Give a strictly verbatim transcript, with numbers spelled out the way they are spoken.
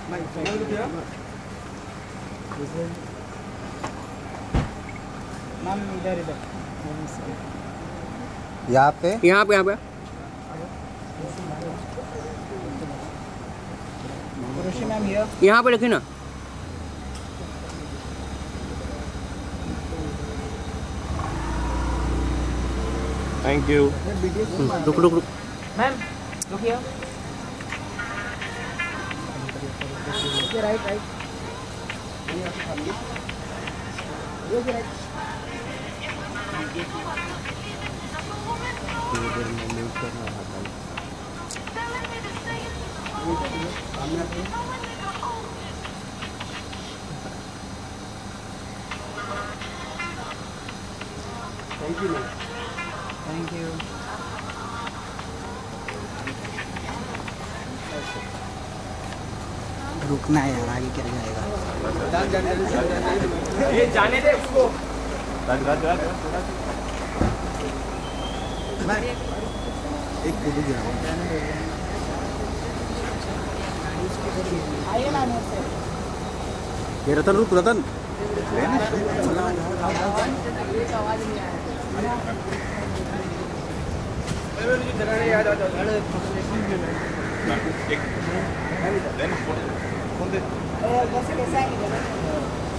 Ma'am इधर इधर यहाँ पे यहाँ पे यहाँ पे मैम ये यहाँ पे देखिए ना। Thank you. रुक रुक रुक मैम रुकिए right right thank you ma'am. Thank you. रुकना है यार, आगे क्या जाएगा। ये जाने दे उसको। एक फोटो गिरा आइए ना मेरे से। ये रतन रुक रतन याद आ जाओ। कैसे कैसा है